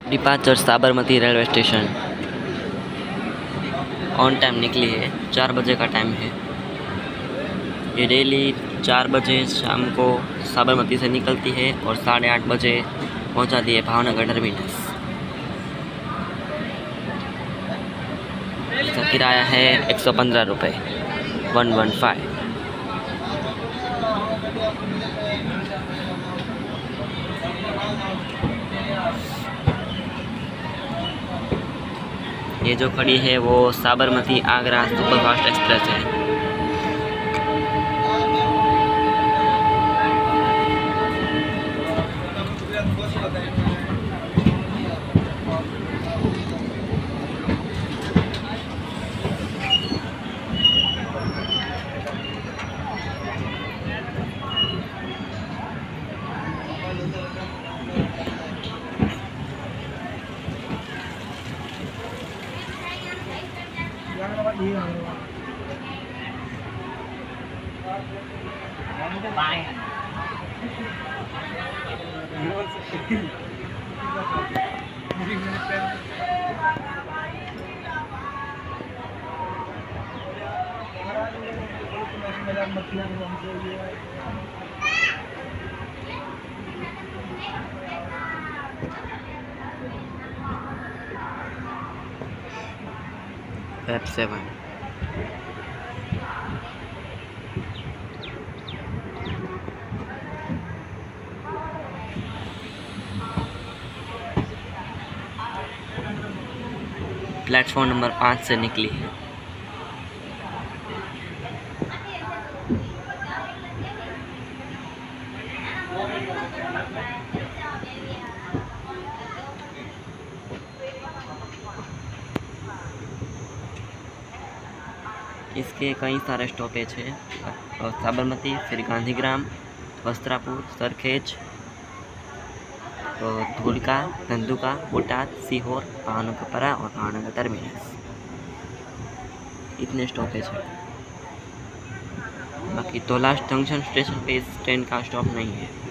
Departure Sabarmati railway station. On time निकली है, 4 बजे का टाइम है। ये डेली 4 बजे शाम को साबरमती से निकलती है और 8:30 बजे पहुंचाती है भावनगर टर्मिनस। इसका किराया है 115 रुपये, 115। ये जो खड़ी है वो साबरमती आगरा सुपरफास्ट एक्सप्रेस है। Fab 7 प्लेटफॉर्म नंबर 5 से निकली है। इसके कई सारे स्टॉपेज है। साबरमती, फिर गांधीग्राम, वस्त्रापुर, सरखेज, धुलिका, धंधुका, बोटाद, सीहोर, भावनगरपरा और भावनगर टर्मिनस। इतने स्टॉपेज है। बाकी तोलाश जंक्शन स्टेशन पे इस ट्रेन का स्टॉप नहीं है।